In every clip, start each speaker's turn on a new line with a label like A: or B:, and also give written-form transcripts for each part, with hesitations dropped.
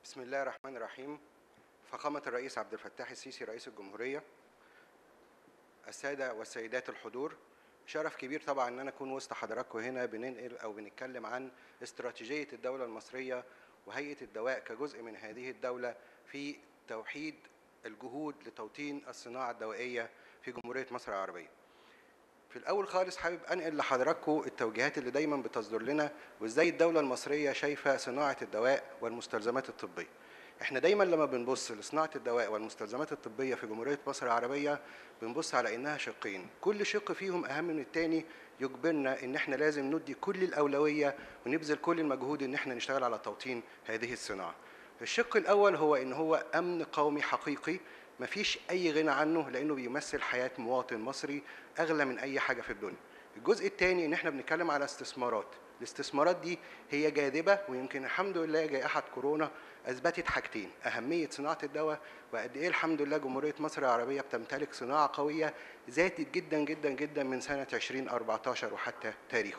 A: بسم الله الرحمن الرحيم. فخامة الرئيس عبد الفتاح السيسي رئيس الجمهورية، السادة والسيدات الحضور، شرف كبير طبعا ان انا اكون وسط حضراتكم هنا بننقل او بنتكلم عن استراتيجية الدولة المصرية وهيئة الدواء كجزء من هذه الدولة في توحيد الجهود لتوطين الصناعة الدوائية في جمهورية مصر العربية. في الأول خالص حابب أنقل لحضراتكم التوجيهات اللي دايما بتصدر لنا وإزاي الدولة المصرية شايفة صناعة الدواء والمستلزمات الطبية. احنا دايما لما بنبص لصناعة الدواء والمستلزمات الطبية في جمهورية مصر العربية بنبص على إنها شقين، كل شق فيهم أهم من التاني، يجبرنا إن احنا لازم ندي كل الأولوية ونبذل كل المجهود إن احنا نشتغل على توطين هذه الصناعة. الشق الأول هو إن هو أمن قومي حقيقي مفيش أي غنى عنه لأنه بيمثل حياة مواطن مصري أغلى من أي حاجة في الدنيا. الجزء الثاني إن إحنا بنتكلم على استثمارات، الاستثمارات دي هي جاذبة، ويمكن الحمد لله جائحة كورونا أثبتت حاجتين: أهمية صناعة الدواء وقد إيه الحمد لله جمهورية مصر العربية بتمتلك صناعة قوية زادت جدا جدا جدا من سنة 2014 وحتى تاريخه.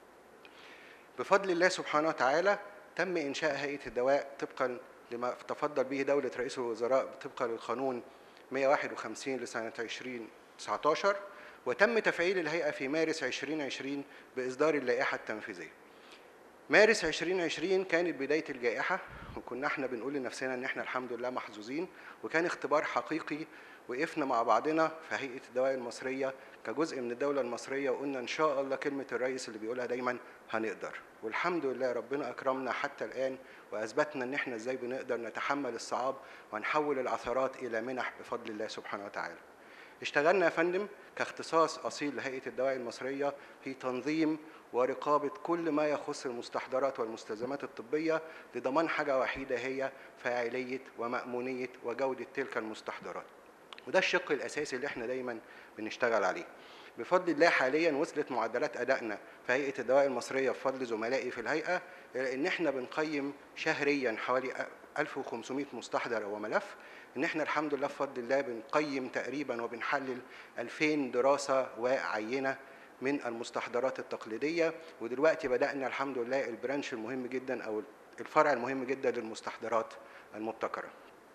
A: بفضل الله سبحانه وتعالى تم إنشاء هيئة الدواء طبقا لما تفضل به دولة رئيس الوزراء طبقا للقانون 151 لسنة 2019، وتم تفعيل الهيئة في مارس 2020 بإصدار اللائحة التنفيذية. مارس 2020 كانت بداية الجائحة، وكنا احنا بنقول لنفسنا ان احنا الحمد لله محظوظين، وكان اختبار حقيقي وقفنا مع بعضنا في هيئة الدواء المصرية كجزء من الدولة المصرية وقلنا ان شاء الله كلمة الرئيس اللي بيقولها دايما هنقدر، والحمد لله ربنا اكرمنا حتى الآن واثبتنا ان احنا ازاي بنقدر نتحمل الصعاب ونحول العثرات الى منح بفضل الله سبحانه وتعالى. اشتغلنا يا فندم كاختصاص أصيل لهيئة الدواء المصرية في تنظيم ورقابة كل ما يخص المستحضرات والمستلزمات الطبية لضمان حاجة وحيدة هي فاعلية ومأمونية وجودة تلك المستحضرات، وده الشق الأساسي اللي احنا دايما بنشتغل عليه. بفضل الله حاليا وصلت معدلات أدائنا في هيئة الدواء المصرية بفضل زملائي في الهيئة إلى إن احنا بنقيم شهريا حوالي 1500 مستحضر وملف، ان احنا الحمد لله بفضل الله بنقيم تقريبا وبنحلل 2000 دراسة وعينة من المستحضرات التقليدية، ودلوقتي بدأنا الحمد لله البرانش المهم جدا أو الفرع المهم جدا للمستحضرات المبتكرة.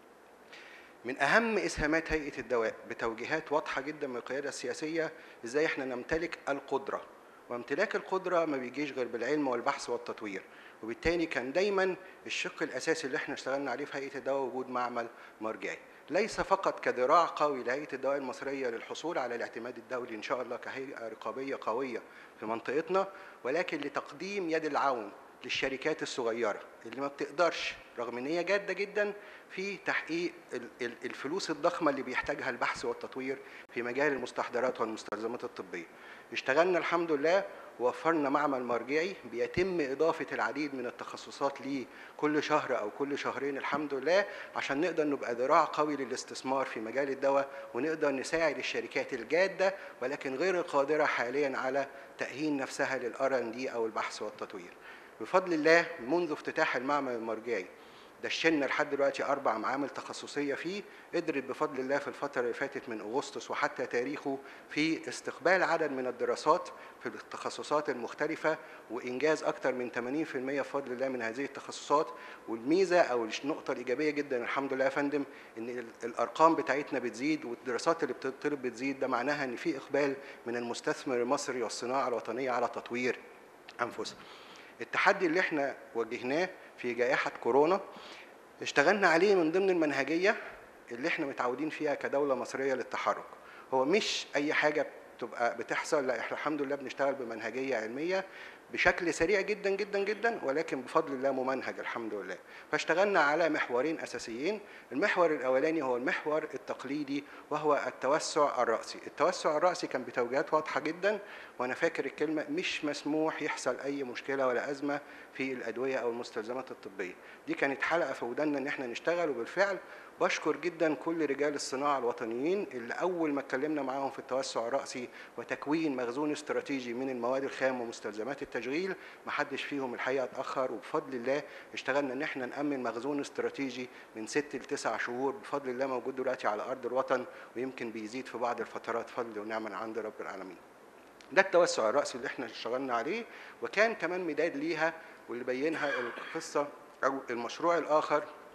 A: من أهم إسهامات هيئة الدواء بتوجيهات واضحة جدا من القيادة السياسية إزاي إحنا نمتلك القدرة، وامتلاك القدرة ما بيجيش غير بالعلم والبحث والتطوير، وبالتالي كان دايما الشق الأساسي اللي إحنا اشتغلنا عليه في هيئة الدواء وجود معمل مرجعي، ليس فقط كذراع قوي لهيئة الدواء المصرية للحصول على الاعتماد الدولي إن شاء الله كهيئة رقابية قوية في منطقتنا، ولكن لتقديم يد العون للشركات الصغيرة اللي ما بتقدرش رغم ان هي جاده جدا في تحقيق الفلوس الضخمه اللي بيحتاجها البحث والتطوير في مجال المستحضرات والمستلزمات الطبيه. اشتغلنا الحمد لله ووفرنا معمل مرجعي بيتم اضافه العديد من التخصصات ليه كل شهر او كل شهرين الحمد لله، عشان نقدر نبقى ذراع قوي للاستثمار في مجال الدواء ونقدر نساعد الشركات الجاده ولكن غير القادره حاليا على تاهيل نفسها للR&D او البحث والتطوير. بفضل الله منذ افتتاح المعمل المرجعي دشنا لحد دلوقتي 4 معامل تخصصية فيه، قدرت بفضل الله في الفترة اللي فاتت من أغسطس وحتى تاريخه في استقبال عدد من الدراسات في التخصصات المختلفة وإنجاز أكثر من 80% بفضل الله من هذه التخصصات. والميزة أو النقطة الإيجابية جدا الحمد لله يا فندم إن الأرقام بتاعتنا بتزيد والدراسات اللي بتطلب بتزيد، ده معناها إن في إقبال من المستثمر المصري والصناعة الوطنية على تطوير أنفسها. التحدي اللي احنا واجهناه في جائحة كورونا اشتغلنا عليه من ضمن المنهجية اللي احنا متعودين فيها كدولة مصرية للتحرك، هو مش أي حاجة بتبقى بتحصل، لا احنا الحمد لله بنشتغل بمنهجية علمية بشكل سريع جدا جدا جدا ولكن بفضل الله ممنهج الحمد لله. فاشتغلنا على محورين أساسيين، المحور الأولاني هو المحور التقليدي وهو التوسع الرأسي. التوسع الرأسي كان بتوجيهات واضحة جدا، وأنا فاكر الكلمة مش مسموح يحصل أي مشكلة ولا أزمة في الأدوية أو المستلزمات الطبية، دي كانت حلقة في ودنا إن احنا نشتغل، وبالفعل بشكر جدا كل رجال الصناعة الوطنيين اللي أول ما اتكلمنا معاهم في التوسع الرأسي وتكوين مخزون استراتيجي من المواد الخام ومستلزمات التشغيل محدش فيهم الحقيقة اتأخر، وبفضل الله اشتغلنا إن احنا نأمن مخزون استراتيجي من 6 ل 9 شهور بفضل الله موجود دلوقتي على أرض الوطن، ويمكن بيزيد في بعض الفترات فضل ونعمة عند رب العالمين. ده التوسع الرأسي اللي احنا اشتغلنا عليه، وكان كمان مداد ليها واللي بينها القصة أو المشروع الآخر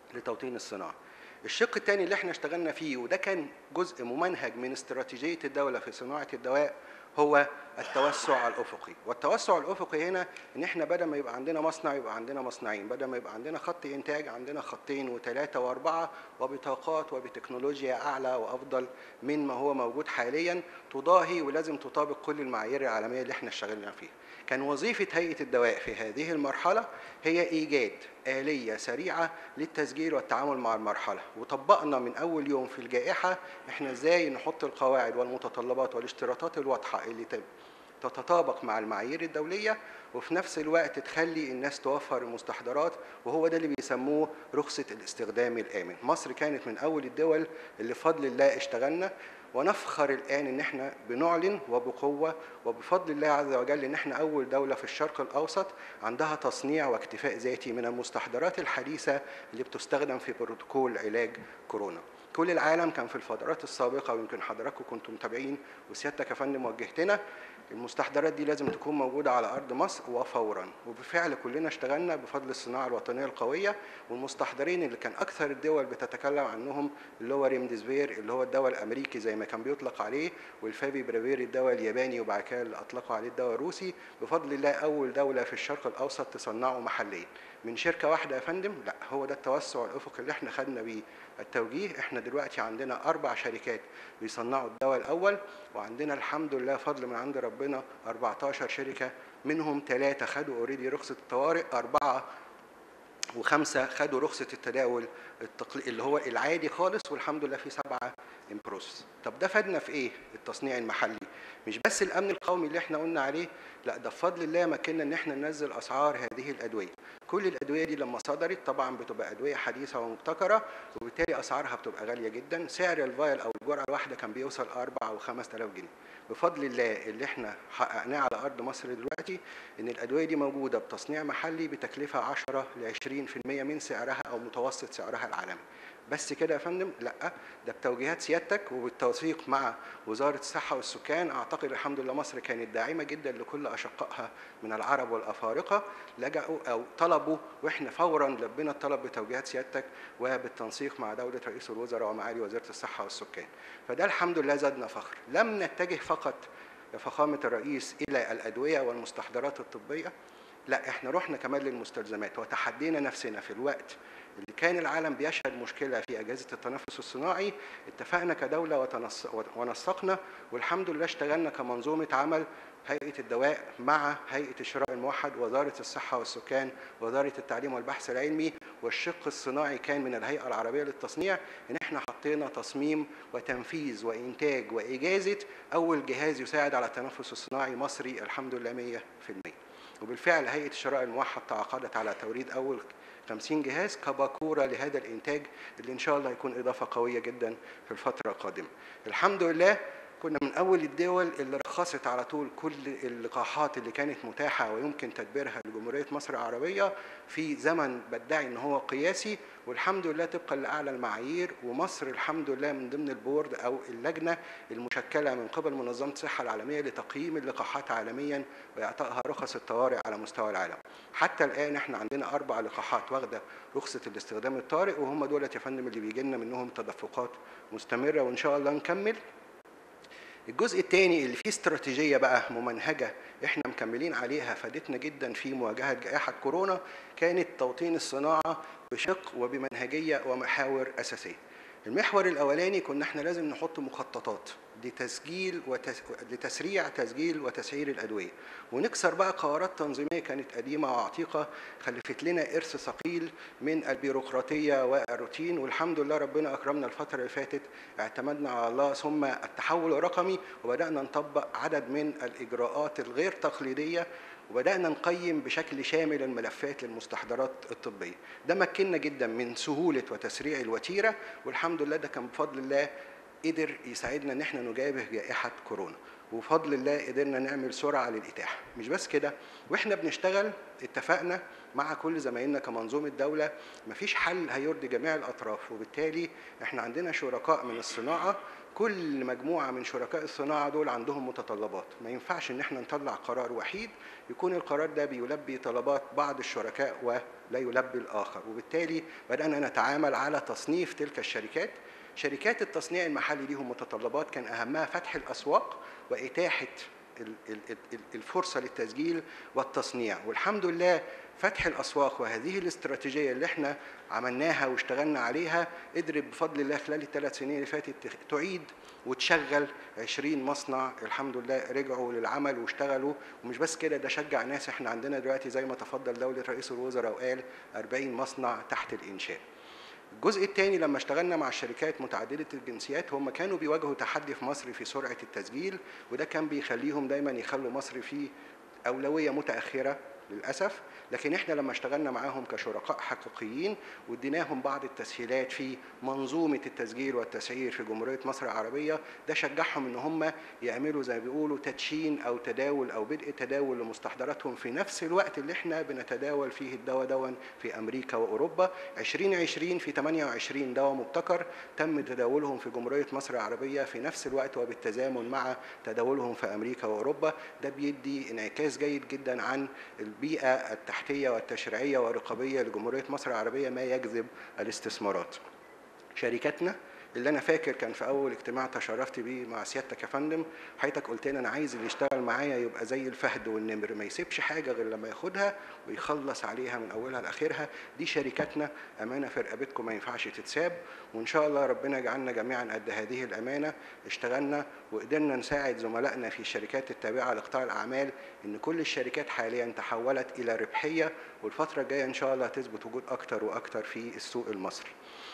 A: لتوطين الصناعه. الشق الثاني اللي احنا اشتغلنا فيه، وده كان جزء ممنهج من استراتيجيه الدوله في صناعه الدواء، هو التوسع الافقي. والتوسع الافقي هنا ان احنا بدل ما يبقى عندنا مصنع يبقى عندنا مصنعين، بدل ما يبقى عندنا خط انتاج عندنا خطين وثلاثه واربعه، وبطاقات وبتكنولوجيا اعلى وافضل من ما هو موجود حاليا، تضاهي ولازم تطابق كل المعايير العالميه اللي احنا اشتغلنا فيها. كان وظيفه هيئه الدواء في هذه المرحله هي ايجاد آلية سريعة للتسجيل والتعامل مع المرحلة، وطبقنا من أول يوم في الجائحة إحنا إزاي نحط القواعد والمتطلبات والاشتراطات الواضحة اللي تتطابق مع المعايير الدولية، وفي نفس الوقت تخلي الناس توفر المستحضرات، وهو ده اللي بيسموه رخصة الاستخدام الآمن. مصر كانت من أول الدول اللي بفضل الله اشتغلنا، ونفخر الآن إن احنا بنعلن وبقوة وبفضل الله عز وجل إن احنا أول دولة في الشرق الأوسط عندها تصنيع واكتفاء ذاتي من المستحضرات الحديثة اللي بتستخدم في بروتوكول علاج كورونا. كل العالم كان في الفترات السابقة، ويمكن حضراتكم كنتم متابعين وسيادتك يا فندم وجهتنا، المستحضرات دي لازم تكون موجودة على أرض مصر وفورا. وبالفعل كلنا اشتغلنا بفضل الصناعة الوطنية القوية. والمستحضرين اللي كان أكثر الدول بتتكلم عنهم اللي هو ريمديسفير اللي هو الدواء الأمريكي زي ما كان بيطلق عليه، والفافي برافير الدواء الياباني، وبعد كده اللي أطلقوا عليه الدواء الروسي. بفضل الله أول دولة في الشرق الأوسط تصنعه محليا من شركة واحدة يا فندم. لا، هو ده التوسع الأفقي اللي احنا خدنا بيه التوجيه. احنا دلوقتي عندنا 4 شركات بيصنعوا الدواء الأول، وعندنا الحمد لله فضل من عند ربنا 14 شركة، منهم 3 خدوا اوريدي رخصة الطوارئ، 4 و5 خدوا رخصة التداول اللي هو العادي خالص، والحمد لله في 7 امبروسس. طب ده فادنا في ايه؟ التصنيع المحلي مش بس الامن القومي اللي احنا قلنا عليه، لا ده بفضل الله مكننا ان احنا ننزل اسعار هذه الادويه. كل الادويه دي لما صدرت طبعا بتبقى ادويه حديثه ومبتكره، وبالتالي اسعارها بتبقى غاليه جدا. سعر الفايل او الجرعه الواحده كان بيوصل 4 و 5000 جنيه. بفضل الله اللي احنا حققناه على ارض مصر دلوقتي ان الادويه دي موجوده بتصنيع محلي بتكلفه 10 ل 20% من سعرها او متوسط سعرها العالمي. بس كده يا فندم؟ لا، ده بتوجيهات سيادتك وبالتوثيق مع وزاره الصحه والسكان. اعتقد الحمد لله مصر كانت داعمه جدا لكل اشقائها من العرب والافارقه، لجأوا او طلبوا، واحنا فورا لبينا الطلب بتوجيهات سيادتك وبالتنسيق مع دوله رئيس الوزراء ومعالي وزيره الصحه والسكان. فده الحمد لله زادنا فخر. لم نتجه فقط يا فخامه الرئيس الى الادويه والمستحضرات الطبيه، لا احنا رحنا كمان للمستلزمات وتحدينا نفسنا. في الوقت اللي كان العالم بيشهد مشكله في اجهزه التنفس الصناعي، اتفقنا كدوله ونسقنا، والحمد لله اشتغلنا كمنظومه عمل، هيئه الدواء مع هيئه الشراء الموحد، وزاره الصحه والسكان، وزاره التعليم والبحث العلمي، والشق الصناعي كان من الهيئه العربيه للتصنيع، ان احنا حطينا تصميم وتنفيذ وانتاج واجازه اول جهاز يساعد على التنفس الصناعي مصري الحمد لله 100%. وبالفعل هيئة الشراء الموحد تعاقدت على توريد أول 50 جهاز كباكورة لهذا الإنتاج اللي إن شاء الله هيكون إضافة قوية جدا في الفترة القادمة. الحمد لله كنا من أول الدول اللي رخصت على طول كل اللقاحات اللي كانت متاحة ويمكن تدبيرها لجمهورية مصر العربية في زمن بدعي إن هو قياسي، والحمد لله طبقا لأعلى المعايير. ومصر الحمد لله من ضمن البورد أو اللجنة المشكلة من قبل منظمة الصحة العالمية لتقييم اللقاحات عالميا وإعطائها رخص الطوارئ على مستوى العالم. حتى الآن احنا عندنا 4 لقاحات واخدة رخصة الاستخدام الطارئ، وهم دولة يا فندم اللي بيجي لنا منهم تدفقات مستمرة، وإن شاء الله نكمل. الجزء الثاني اللي فيه استراتيجيه بقى ممنهجه احنا مكملين عليها فادتنا جدا في مواجهه جائحه كورونا، كانت توطين الصناعه بشق وبمنهجيه ومحاور اساسيه. المحور الاولاني كنا احنا لازم نحط مخططات لتسريع تسجيل وتسعير الادويه، ونكسر بقى قرارات تنظيميه كانت قديمه وعتيقه خلفت لنا ارث ثقيل من البيروقراطيه والروتين. والحمد لله ربنا اكرمنا الفتره اللي فاتت، اعتمدنا على الله ثم التحول الرقمي، وبدانا نطبق عدد من الاجراءات الغير تقليديه، وبدانا نقيم بشكل شامل الملفات للمستحضرات الطبيه. ده مكننا جدا من سهوله وتسريع الوتيره، والحمد لله ده كان بفضل الله قدر يساعدنا ان احنا نجابه جائحه كورونا، وبفضل الله قدرنا نعمل سرعه للاتاحه. مش بس كده، واحنا بنشتغل اتفقنا مع كل زمايلنا كمنظومه دوله مفيش حل هيرضي جميع الاطراف، وبالتالي احنا عندنا شركاء من الصناعه كل مجموعة من شركاء الصناعة دول عندهم متطلبات، ما ينفعش ان احنا نطلع قرار وحيد يكون القرار ده بيلبي طلبات بعض الشركاء ولا يلبي الآخر. وبالتالي بدأنا نتعامل على تصنيف تلك الشركات. شركات التصنيع المحلي ليهم متطلبات كان أهمها فتح الأسواق وإتاحة الفرصة للتسجيل والتصنيع. والحمد لله فتح الأسواق وهذه الاستراتيجية اللي احنا عملناها واشتغلنا عليها قدرت بفضل الله خلال ال3 سنين اللي فاتت تعيد وتشغل 20 مصنع الحمد لله رجعوا للعمل واشتغلوا. ومش بس كده، ده شجع ناس. احنا عندنا دلوقتي زي ما تفضل دولة رئيس الوزراء وقال 40 مصنع تحت الإنشاء. الجزء الثاني لما اشتغلنا مع الشركات متعددة الجنسيات، هم كانوا بيواجهوا تحدي في مصر في سرعة التسجيل، وده كان بيخليهم دايما يخلوا مصر في أولوية متأخرة للأسف. لكن احنا لما اشتغلنا معاهم كشركاء حقيقيين واديناهم بعض التسهيلات في منظومة التسجيل والتسعير في جمهورية مصر العربية، ده شجعهم ان هم يعملوا زي ما بيقولوا تدشين او تداول او بدء تداول لمستحضراتهم في نفس الوقت اللي احنا بنتداول فيه الدواء دون في امريكا واوروبا. 2020 في 28 دواء مبتكر تم تداولهم في جمهورية مصر العربية في نفس الوقت وبالتزامن مع تداولهم في امريكا واوروبا. ده بيدي انعكاس جيد جدا عن البيئة التحتية والتشريعية والرقابية لجمهورية مصر العربية، ما يجذب الاستثمارات. شركاتنا اللي انا فاكر كان في اول اجتماع تشرفت بيه مع سيادتك يا فندم، حضرتك قلت لنا انا عايز اللي يشتغل معايا يبقى زي الفهد والنمر، ما يسيبش حاجه غير لما ياخدها ويخلص عليها من اولها لاخرها. دي شركاتنا، امانه في رقبتكم ما ينفعش تتساب، وان شاء الله ربنا يجعلنا جميعا قد هذه الامانه. اشتغلنا وقدرنا نساعد زملائنا في الشركات التابعه لقطاع الاعمال ان كل الشركات حاليا تحولت الى ربحيه، والفتره الجايه ان شاء الله تثبت وجود اكتر واكتر في السوق المصري.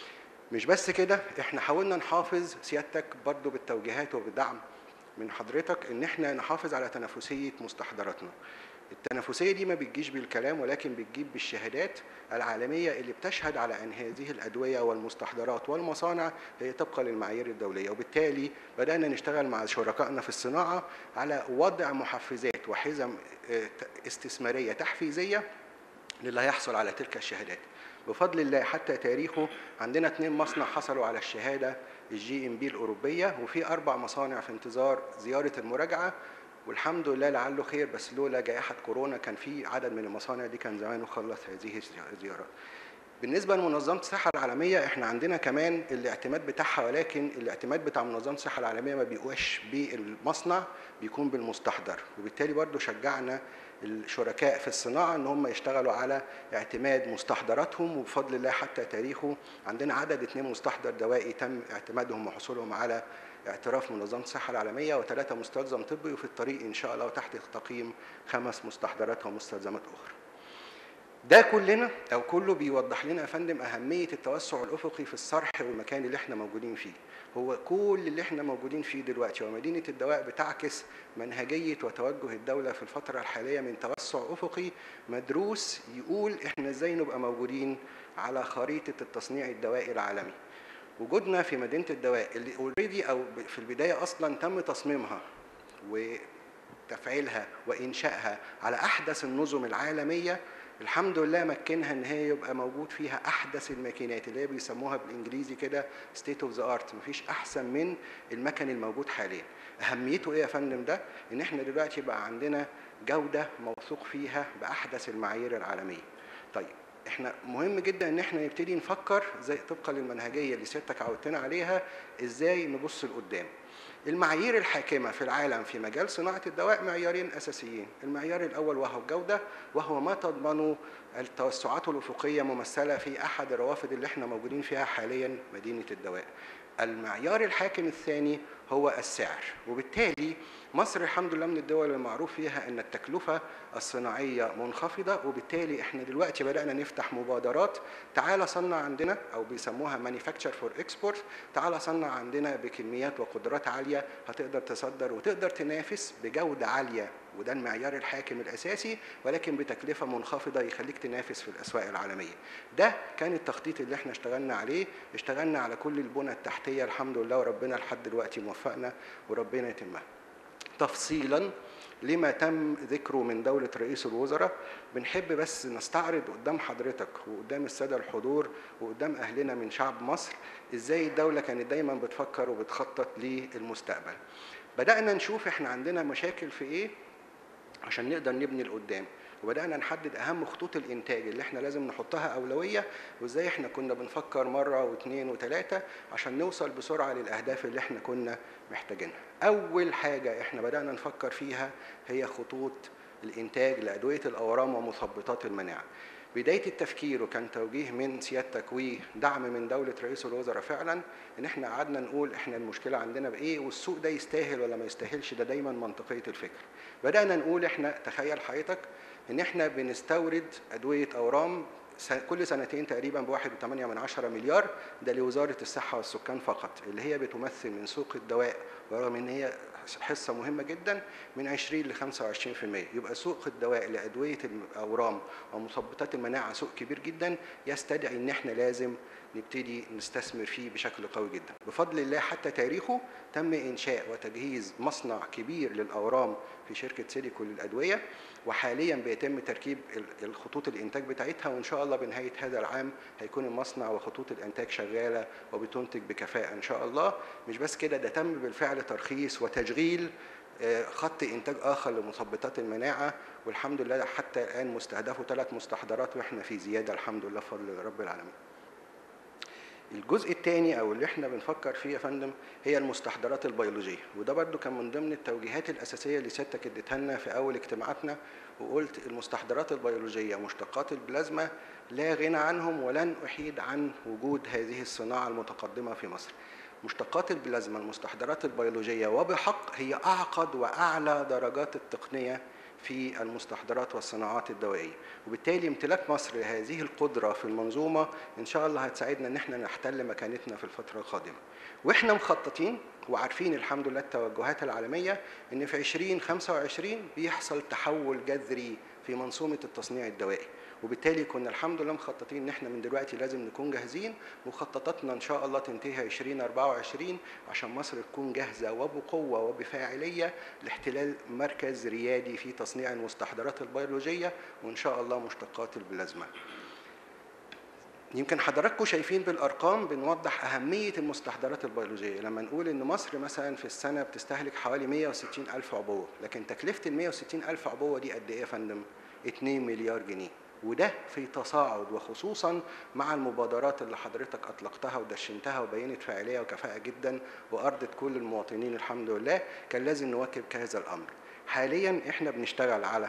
A: مش بس كده، احنا حاولنا نحافظ سيادتك برضو بالتوجيهات وبالدعم من حضرتك ان احنا نحافظ على تنافسية مستحضراتنا. التنافسية دي ما بتجيش بالكلام ولكن بتجيب بالشهادات العالمية اللي بتشهد على ان هذه الادوية والمستحضرات والمصانع هي طبقا للمعايير الدولية. وبالتالي بدأنا نشتغل مع شركائنا في الصناعة على وضع محفزات وحزم استثمارية تحفيزية للي هيحصل على تلك الشهادات. بفضل الله حتى تاريخه عندنا 2 مصنع حصلوا على الشهادة الGMP الأوروبية، وفي 4 مصانع في انتظار زيارة المراجعة، والحمد لله لعله خير. بس لولا جائحة كورونا كان في عدد من المصانع دي كان زمانه خلص هذه الزيارات. بالنسبة لمنظمة الصحة العالمية احنا عندنا كمان الاعتماد بتاعها، ولكن الاعتماد بتاع منظمة الصحة العالمية ما بيبقاش بالمصنع، بيكون بالمستحضر. وبالتالي برضو شجعنا الشركاء في الصناعة ان هم يشتغلوا على اعتماد مستحضراتهم، وبفضل الله حتى تاريخه عندنا عدد 2 مستحضر دوائي تم اعتمادهم وحصولهم على اعتراف منظمة الصحة العالمية، و3 مستلزم طبي، وفي الطريق ان شاء الله وتحت تقييم 5 مستحضرات ومستلزمات اخرى. ده كلنا او كله بيوضح لنا يا فندم اهميه التوسع الافقي في الصرح والمكان اللي احنا موجودين فيه. هو كل اللي احنا موجودين فيه دلوقتي ومدينه الدواء بتعكس منهجيه وتوجه الدوله في الفتره الحاليه من توسع افقي مدروس يقول احنا ازاي نبقى موجودين على خريطه التصنيع الدوائي العالمي. وجودنا في مدينه الدواء اللي اوريدي او في البدايه اصلا تم تصميمها وتفعيلها وانشائها على احدث النظم العالميه، الحمد لله مكنها ان هي يبقى موجود فيها احدث الماكينات اللي هي بيسموها بالانجليزي كده ستيت اوف ذا ارت. مفيش احسن من المكن الموجود حاليا. اهميته ايه يا فندم؟ ده ان احنا دلوقتي بقى عندنا جوده موثوق فيها باحدث المعايير العالميه. طيب احنا مهم جدا ان احنا نبتدي نفكر زي طبقا للمنهجيه اللي سيادتك عودتنا عليها ازاي نبص لقدام. المعايير الحاكمة في العالم في مجال صناعة الدواء معيارين أساسيين. المعيار الأول وهو الجودة، وهو ما تضمنه التوسعات الأفقية ممثلة في أحد الروافد اللي احنا موجودين فيها حاليا مدينة الدواء. المعيار الحاكم الثاني هو السعر. وبالتالي مصر الحمد لله من الدول المعروف فيها أن التكلفة الصناعية منخفضة، وبالتالي احنا دلوقتي بدأنا نفتح مبادرات تعال صنع عندنا أو بيسموها Manufacture for Export. تعال صنع عندنا بكميات وقدرات عالية هتقدر تصدر وتقدر تنافس بجودة عالية، وده المعيار الحاكم الأساسي، ولكن بتكلفة منخفضة يخليك تنافس في الأسواق العالمية. ده كان التخطيط اللي احنا اشتغلنا عليه. اشتغلنا على كل البنى التحتية الحمد لله، وربنا لحد دلوقتي موفقنا وربنا يتمها. تفصيلا لما تم ذكره من دولة رئيس الوزراء. بنحب بس نستعرض قدام حضرتك وقدام السادة الحضور وقدام أهلنا من شعب مصر إزاي الدولة كانت دايما بتفكر وبتخطط للمستقبل. بدأنا نشوف إحنا عندنا مشاكل في إيه عشان نقدر نبني لقدام، وبدأنا نحدد أهم خطوط الإنتاج اللي إحنا لازم نحطها أولوية، وإزاي إحنا كنا بنفكر مرة واثنين وثلاثة عشان نوصل بسرعة للأهداف اللي إحنا كنا محتاجينها. أول حاجة إحنا بدأنا نفكر فيها هي خطوط الإنتاج لأدوية الأورام ومثبطات المناعة. بداية التفكير وكان توجيه من سيادتك ودعم من دولة رئيس الوزراء فعلا إن إحنا قعدنا نقول إحنا المشكلة عندنا بإيه والسوق ده يستاهل ولا ما يستاهلش. ده دايما منطقية الفكر. بدأنا نقول إحنا تخيل حضرتك إن إحنا بنستورد أدوية أورام كل سنتين تقريبا ب1.8 مليار، ده لوزارة الصحة والسكان فقط، اللي هي بتمثل من سوق الدواء ورغم إن هي حصة مهمة جدا من 20 ل 25%. يبقى سوق الدواء لأدوية الأورام ومثبطات المناعة سوق كبير جدا يستدعي إن إحنا لازم نبتدي نستثمر فيه بشكل قوي جدا. بفضل الله حتى تاريخه تم إنشاء وتجهيز مصنع كبير للأورام في شركة سيليكو للأدوية، وحاليا بيتم تركيب الخطوط الإنتاج بتاعتها، وإن شاء الله بنهاية هذا العام هيكون المصنع وخطوط الإنتاج شغالة وبتنتج بكفاءة إن شاء الله. مش بس كده، ده تم بالفعل ترخيص وتشغيل خط إنتاج آخر لمثبطات المناعة، والحمد لله حتى الآن مستهدفه 3 مستحضرات وإحنا في زيادة الحمد لله بفضل رب العالمين. الجزء الثاني او اللي احنا بنفكر فيه يا فندم هي المستحضرات البيولوجيه، وده برضو كان من ضمن التوجيهات الاساسيه اللي سيادتك اديتها لنا في اول اجتماعاتنا، وقلت المستحضرات البيولوجيه مشتقات البلازما لا غنى عنهم ولن احيد عن وجود هذه الصناعه المتقدمه في مصر. مشتقات البلازما المستحضرات البيولوجيه وبحق هي اعقد واعلى درجات التقنيه في المستحضرات والصناعات الدوائية، وبالتالي امتلاك مصر لهذه القدرة في المنظومة إن شاء الله هتساعدنا إن احنا نحتل مكانتنا في الفترة القادمة. وإحنا مخططين وعارفين الحمد لله التوجهات العالمية إن في 2025 بيحصل تحول جذري في منظومة التصنيع الدوائي، وبالتالي كنا الحمد لله مخططين ان احنا من دلوقتي لازم نكون جاهزين، مخططاتنا ان شاء الله تنتهي 2024 عشان مصر تكون جاهزه وبقوه وبفاعليه لاحتلال مركز ريادي في تصنيع المستحضرات البيولوجيه وان شاء الله مشتقات البلازما. يمكن حضراتكم شايفين بالارقام بنوضح اهميه المستحضرات البيولوجيه لما نقول ان مصر مثلا في السنه بتستهلك حوالي 160,000 عبوه، لكن تكلفه ال 160,000 عبوه دي قد ايه يا فندم؟ 2 مليار جنيه، وده في تصاعد، وخصوصا مع المبادرات اللي حضرتك اطلقتها ودشنتها وبينت فاعليه وكفاءه جدا وارضت كل المواطنين الحمد لله. كان لازم نواكب هذا الامر. حاليا احنا بنشتغل على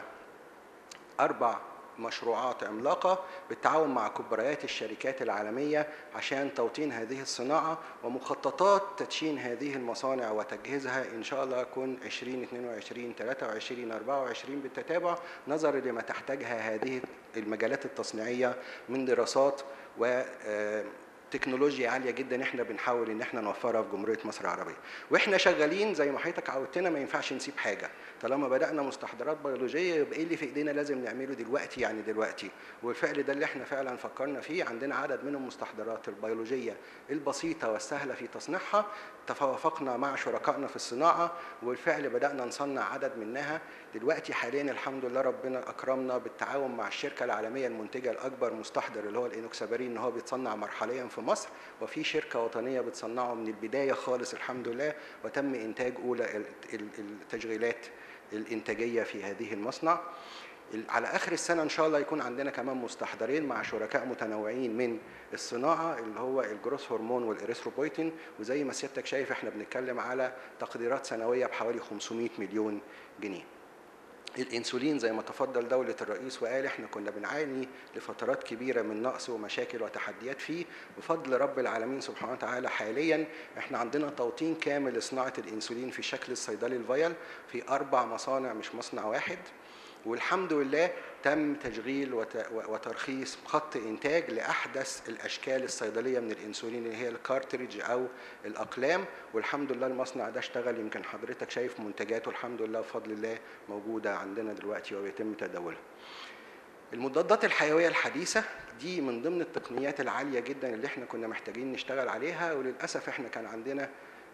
A: 4 مشروعات عملاقة بالتعاون مع كبريات الشركات العالمية عشان توطين هذه الصناعة، ومخططات تدشين هذه المصانع وتجهيزها إن شاء الله يكون 2022 23 24 بالتتابع، نظرا لما تحتاجها هذه المجالات التصنيعية من دراسات و تكنولوجيا عاليه جدا احنا بنحاول ان احنا نوفرها في جمهوريه مصر العربيه. واحنا شغالين زي ما حضرتك عودتنا ما ينفعش نسيب حاجه، طالما بدانا مستحضرات بيولوجيه يبقى ايه اللي في ايدينا لازم نعمله دلوقتي، يعني دلوقتي. والفعل ده اللي احنا فعلا فكرنا فيه. عندنا عدد من المستحضرات البيولوجيه البسيطه والسهله في تصنيعها، توافقنا مع شركائنا في الصناعه وبالفعل بدانا نصنع عدد منها دلوقتي. حاليا الحمد لله ربنا اكرمنا بالتعاون مع الشركه العالميه المنتجه الاكبر مستحضر اللي هو الانوكسابارين ان هو بيتصنع مرحليا في مصر، وفي شركه وطنيه بتصنعه من البدايه خالص الحمد لله، وتم انتاج اولى التشغيلات الانتاجيه في هذه المصنع. على اخر السنه ان شاء الله يكون عندنا كمان مستحضرين مع شركاء متنوعين من الصناعه اللي هو الجروث هرمون والاريثروبويتين، وزي ما سيادتك شايف احنا بنتكلم على تقديرات سنويه بحوالي 500 مليون جنيه. الانسولين زي ما تفضل دولة الرئيس وقال احنا كنا بنعاني لفترات كبيرة من نقص ومشاكل وتحديات فيه، بفضل رب العالمين سبحانه وتعالى حاليا احنا عندنا توطين كامل لصناعة الانسولين في شكل الصيدلي الفيال في 4 مصانع مش مصنع واحد، والحمد لله تم تشغيل وترخيص خط انتاج لاحدث الاشكال الصيدليه من الانسولين اللي هي الكارتريج او الاقلام، والحمد لله المصنع ده اشتغل. يمكن حضرتك شايف منتجاته الحمد لله بفضل الله موجوده عندنا دلوقتي وبيتم تداولها. المضادات الحيويه الحديثه دي من ضمن التقنيات العاليه جدا اللي احنا كنا محتاجين نشتغل عليها، وللاسف احنا كان عندنا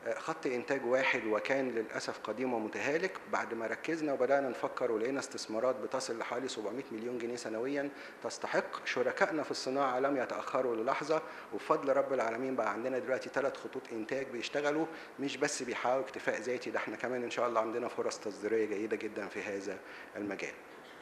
A: خط إنتاج واحد وكان للأسف قديم ومتهالك. بعد ما ركزنا وبدأنا نفكر ولقينا استثمارات بتصل لحوالي 700 مليون جنيه سنويا تستحق. شركائنا في الصناعة لم يتأخروا للحظة، وبفضل رب العالمين بقى عندنا دلوقتي 3 خطوط إنتاج بيشتغلوا، مش بس بيحققوا اكتفاء ذاتي، ده احنا كمان إن شاء الله عندنا فرص تصديرية جيدة جدا في هذا المجال.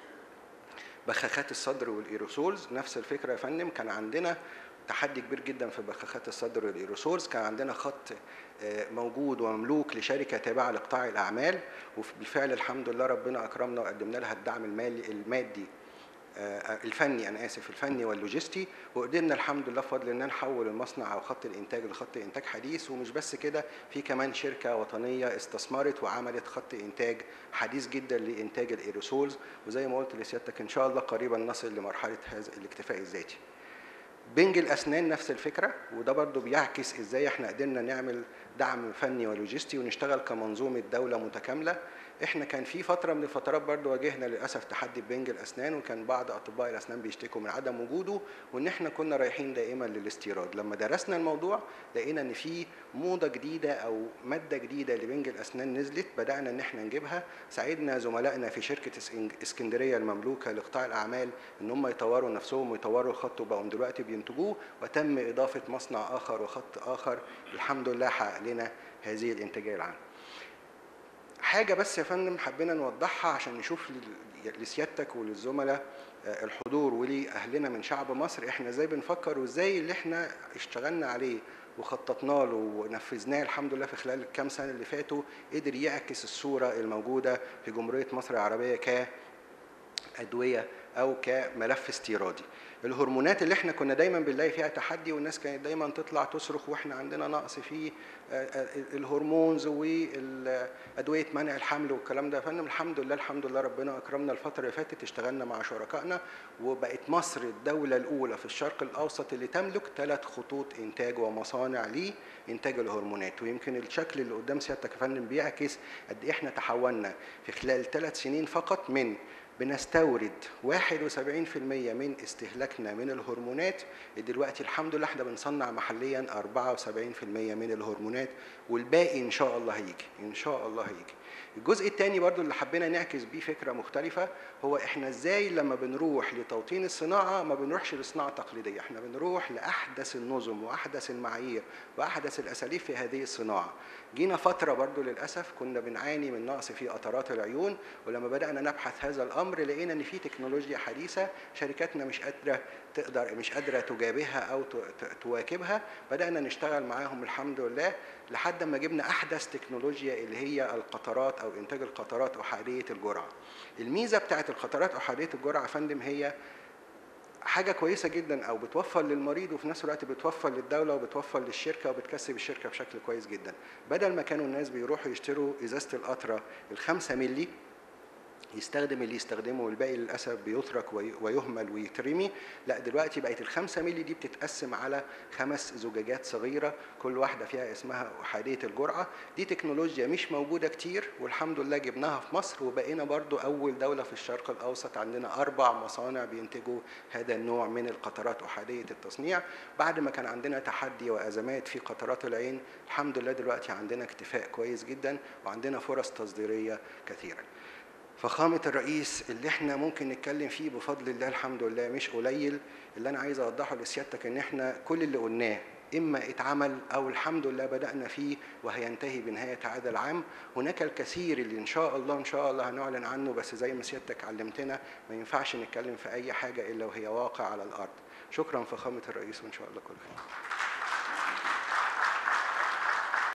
A: بخاخات الصدر والإيروسولز نفس الفكرة يا فندم. كان عندنا تحدي كبير جدا في بخاخات الصدر والإيروسولز. كان عندنا خط موجود ومملوك لشركة تابعة لقطاع الأعمال، وبالفعل الحمد لله ربنا أكرمنا وقدمنا لها الدعم المادي الفني، أنا آسف، الفني واللوجستي، وقدرنا الحمد لله بفضل الله نحول المصنع أو خط الإنتاج لخط إنتاج حديث. ومش بس كده، في كمان شركة وطنية استثمرت وعملت خط إنتاج حديث جدا لإنتاج الإيروسولز، وزي ما قلت لسيادتك إن شاء الله قريبا نصل لمرحلة هذا الاكتفاء الذاتي. بنج الأسنان نفس الفكرة، وده برضو بيعكس إزاي إحنا قدرنا نعمل دعم فني ولوجستي ونشتغل كمنظومة دولة متكاملة. احنا كان في فتره من الفترات برضو واجهنا للاسف تحدي بنج الاسنان، وكان بعض اطباء الاسنان بيشتكوا من عدم وجوده، وان احنا كنا رايحين دائما للاستيراد. لما درسنا الموضوع لقينا ان في موضه جديده او ماده جديده لبنج الاسنان نزلت، بدانا ان احنا نجيبها. ساعدنا زملائنا في شركه اسكندريه المملوكه لقطاع الاعمال ان هم يطوروا نفسهم ويطوروا الخط، وبقوا دلوقتي بينتجوه، وتم اضافه مصنع اخر وخط اخر الحمد لله حقق لنا هذه الانتاجيه العامه. حاجة بس يا فندم حبينا نوضحها عشان نشوف لسيادتك وللزملاء الحضور ولأهلنا من شعب مصر احنا ازاي بنفكر، وازاي اللي احنا اشتغلنا عليه وخططنا له ونفذناه الحمد لله في خلال الكام سنة اللي فاتوا قدر يعكس الصورة الموجودة في جمهورية مصر العربية كأدوية أو كملف استيرادي. الهرمونات اللي احنا كنا دايما بنلاقي فيها تحدي، والناس كانت دايما تطلع تصرخ واحنا عندنا نقص في الهرمونز وادويه منع الحمل والكلام ده يا فندم. الحمد لله ربنا اكرمنا الفتره اللي فاتت، اشتغلنا مع شركائنا وبقت مصر الدوله الاولى في الشرق الاوسط اللي تملك 3 خطوط انتاج ومصانع لانتاج الهرمونات. ويمكن الشكل اللي قدام سيادتك يا فندم بيعكس قد ايه احنا تحولنا في خلال 3 سنين فقط من بنستورد 71% من استهلاكنا من الهرمونات، دلوقتي الحمد لله احنا بنصنع محليا 74% من الهرمونات، والباقي ان شاء الله هيجي ان شاء الله هيجي. الجزء الثاني برضو اللي حبينا نعكس بيه فكره مختلفه هو احنا ازاي لما بنروح لتوطين الصناعه ما بنروحش لصناعه تقليديه، احنا بنروح لاحدث النظم واحدث المعايير واحدث الاساليب في هذه الصناعه. جينا فتره برضو للاسف كنا بنعاني من نقص في قطرات العيون، ولما بدانا نبحث هذا الامر لقينا ان في تكنولوجيا حديثه شركاتنا مش قادره تجابهها او تواكبها، بدانا نشتغل معاهم الحمد لله لحد ما جبنا احدث تكنولوجيا اللي هي القطرات او انتاج القطرات احاديه الجرعه. الميزه بتاعت القطرات احاديه الجرعه يا فندم هي حاجه كويسه جدا، او بتوفر للمريض وفي نفس الوقت بتوفر للدوله وبتوفر للشركه وبتكسب الشركه بشكل كويس جدا. بدل ما كانوا الناس بيروحوا يشتروا ازازه القطره ال5 مللي يستخدم اللي يستخدمه والباقي للاسف بيترك ويهمل ويترمي، لا دلوقتي بقت ال5 مللي دي بتتقسم على 5 زجاجات صغيره كل واحده فيها اسمها احاديه الجرعه. دي تكنولوجيا مش موجوده كتير، والحمد لله جبناها في مصر وبقينا برضو اول دوله في الشرق الاوسط عندنا 4 مصانع بينتجوا هذا النوع من القطرات احاديه التصنيع. بعد ما كان عندنا تحدي وازمات في قطرات العين الحمد لله دلوقتي عندنا اكتفاء كويس جدا وعندنا فرص تصديريه كثيره. فخامة الرئيس اللي احنا ممكن نتكلم فيه بفضل الله الحمد لله مش قليل. اللي انا عايز اوضحه لسيادتك ان احنا كل اللي قلناه اما اتعمل او الحمد لله بدأنا فيه وهينتهي بنهاية هذا العام. هناك الكثير اللي ان شاء الله هنعلن عنه، بس زي ما سيادتك علمتنا ما ينفعش نتكلم في اي حاجة الا وهي واقع على الارض. شكرا فخامة الرئيس وان شاء الله كل خير.